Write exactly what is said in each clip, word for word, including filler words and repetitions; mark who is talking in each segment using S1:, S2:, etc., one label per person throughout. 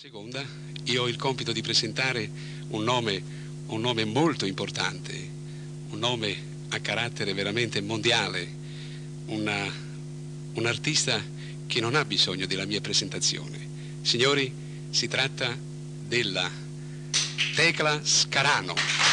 S1: Seconda, io ho il compito di presentare un nome, un nome molto importante, un nome a carattere veramente mondiale, una, un artista che non ha bisogno della mia presentazione. Signori, si tratta della Tecla Scarano.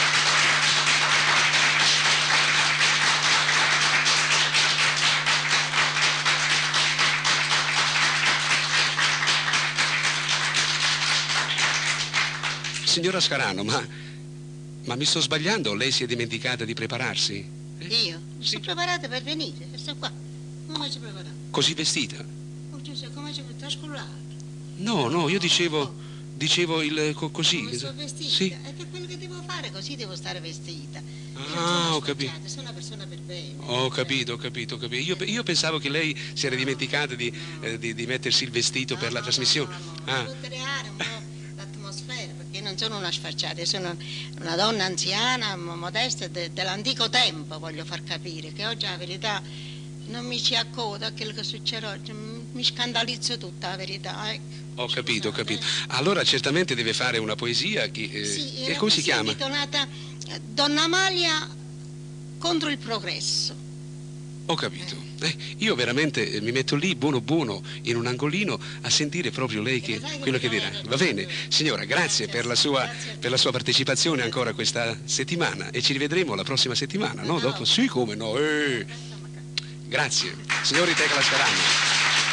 S1: Signora Scarano, ma, ma mi sto sbagliando? Lei si è dimenticata di prepararsi?
S2: Eh? Io? Mi sono preparata per venire, sto qua. Come ci preparata?
S1: Così vestita?
S2: Oh Giuseppe, come ci trascullata?
S1: No, no, io dicevo, dicevo il co così.
S2: Come sono vestita?
S1: Sì.
S2: È per quello che devo fare, così devo stare vestita. Io
S1: Ah, ho capito.
S2: Sono una persona per bene.
S1: Ho capito, ho capito, ho capito. Io, io pensavo che lei si era dimenticata di, eh, di, di mettersi il vestito
S2: no,
S1: per la
S2: no,
S1: trasmissione.
S2: No, no, no.
S1: Ah.
S2: Devo creare un po' l'atmosfera, perché io non sono una sfacciata, io sono una donna anziana, modesta, de, dell'antico tempo, voglio far capire, che oggi la verità non mi ci accoda a quello che succede oggi, mi scandalizzo tutta la verità. Ecco.
S1: Ho capito, ho capito. Allora certamente deve fare una poesia che, eh,
S2: sì,
S1: che come si chiama?
S2: Intitolata Donna Amalia contro il progresso.
S1: Ho capito. Eh, io veramente mi metto lì buono buono in un angolino a sentire proprio lei che quello che dirà. Va bene, signora, grazie per la sua, per la sua partecipazione ancora questa settimana e ci rivedremo la prossima settimana, no? Dopo? Sì, come no? Eh. Grazie. Signori Tecla Scarano.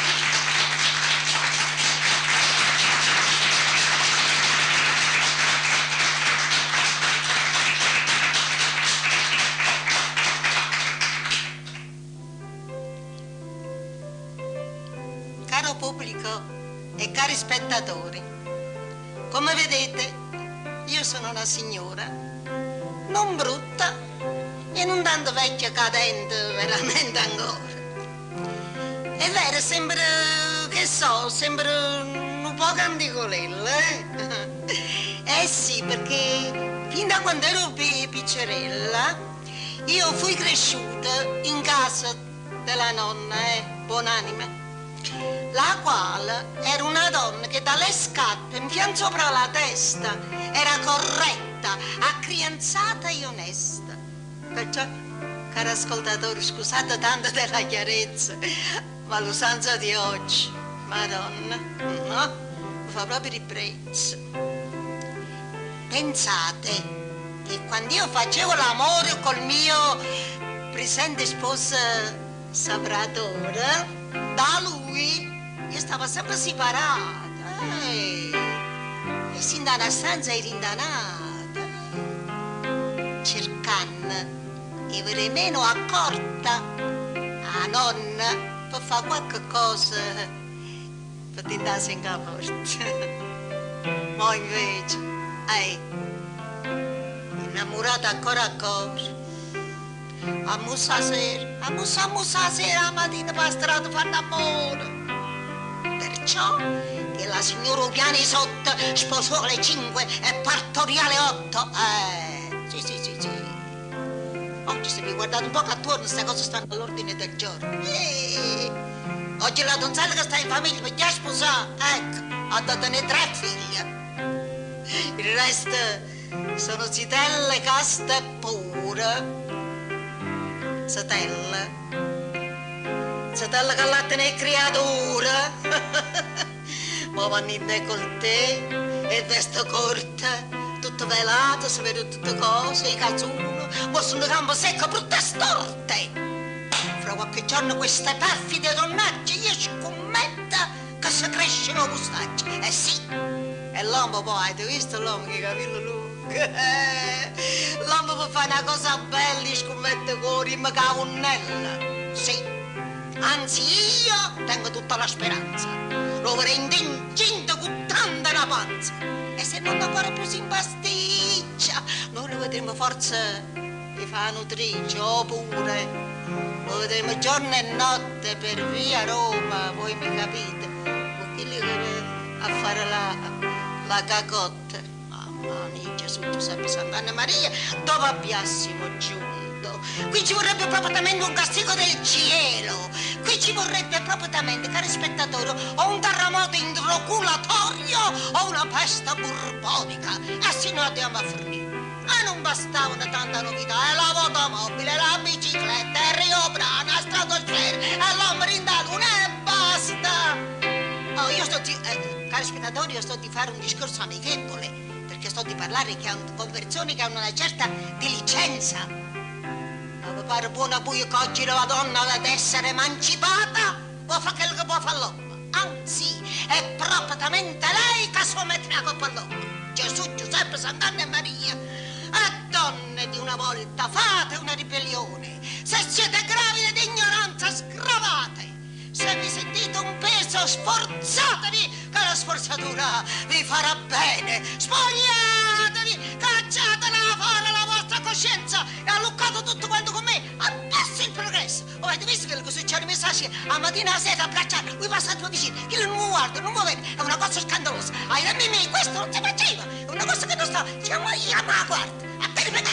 S2: Caro pubblico e cari spettatori, come vedete io sono una signora non brutta e non tanto vecchia cadente veramente ancora. È vero, sembra, che so, sembra un po' canticolella, eh? Eh sì, perché fin da quando ero piccerella io fui cresciuta in casa della nonna, eh, buonanima, la quale era una donna che dalle scarpe in fian sopra la testa era corretta, accrianzata e onesta. Perciò, cari ascoltatori, scusate tanto della chiarezza, ma l'usanza di oggi, Madonna, no? Mi fa proprio ribrezzo. Pensate che quando io facevo l'amore col mio presente sposo Savratore, da lui io stavo sempre separata, eh, e sin da una stanza ero indanata, cercando di avere meno accorta a nonna per fare qualche cosa per tentarsi in caporta. Ma invece, eh, innamorata ancora ancora. A mussa sera, a mussa, a mussa sera, la mattina per la strada fanno amore. Perciò che la signora Piani sotto sposò alle cinque e partorì alle otto. Eh, sì, sì, sì, sì. Oggi se vi guardate un po' attorno, queste cose stanno all'ordine del giorno. Eh, oggi la donzella che sta in famiglia per già sposare, ecco, ha da tenere tre figlie. Il resto sono zitelle, caste e pure. Satella, Satella che latte è creatura, ma vanno in décolleté e veste corta, tutto velato, si vede tutte cose, i calzoni, ma sono gambe secche, brutte e storte. Fra qualche giorno queste perfide donnacce io scommetto che si crescono mustacci, eh sì, e l'uomo poi, avete visto l'uomo che capello lungo? L'uomo può fare una cosa bella, scommette cuori, ma cavonnella. Sì, anzi io tengo tutta la speranza. Lo vorrei incinta con tanta la panza. E se non ancora più si impasticcia, noi lo vedremo forse di fare nutrice, oppure lo vedremo giorno e notte per via Roma, voi mi capite? Perché lì viene a fare la, la cacotta. Mamma Gesù, tu sappi Sant'Anna Maria, dove abbiamo giunto? Qui ci vorrebbe proprio un castigo del cielo Qui ci vorrebbe propriamente, cari spettatori, o un terremoto idroculatorio o una peste burbonica. E se noi andiamo a fornire. E non bastavano tanta novità, e l'automobile, la bicicletta, il Rio Brana, la stratosfera, e l'uomo rindato, e basta. Oh, io sto di, eh, cari spettatori, io sto di fare un discorso amichevole, perché sto di parlare che hanno, con persone che hanno una certa diligenza. Ma mi pare buona buia che oggi la donna deve essere emancipata, può fare quello che può fare l'uomo. Anzi, è propriamente lei che si può mettere la coppa all'uomo. Gesù, Giuseppe, Sant'Anna e Maria. E donne di una volta, fate una ribellione. Se siete gravide di ignoranza, scravate. Se vi sentite un peso, sforzatevi, che la sforzatura vi farà bene. Spogliatevi, cacciatela fuori la vostra coscienza e alluccate tutto quanto con me. Adesso il progresso. Avete visto quello che succede mi sta a mattina a sera a bracciare? Voi passate due vicini, che non mi guarda, non mi vede. È una cosa scandalosa. Ai tempi miei questo non si faceva. È una cosa che non sta. Diciamo io, ma guarda. A te